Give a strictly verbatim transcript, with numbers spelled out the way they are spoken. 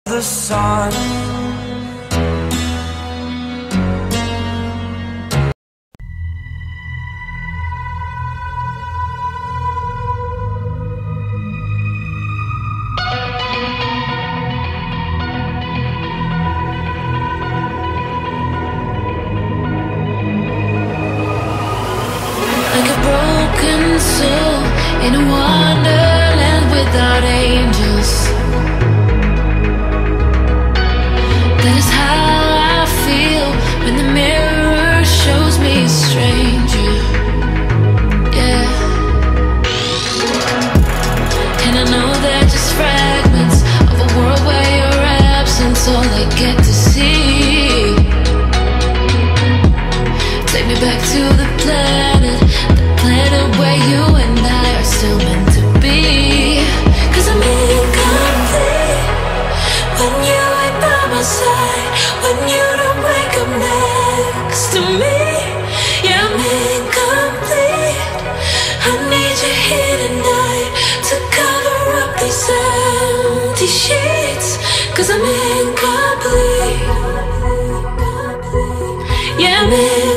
the sun. Like a broken soul in a wonderland without angels. That is how I feel when the mirror shows me a stranger. Yeah. And I know they're just fragments of a world where your absence all I get to see. Take me back to the planet, the planet where you and I are still meant to be. Cause I'm incomplete when you ain't by my side, when you don't wake up next to me. Yeah, I'm incomplete. I need you here tonight to cover up these empty sheets. Cause I'm incomplete. Yeah, I'm incomplete.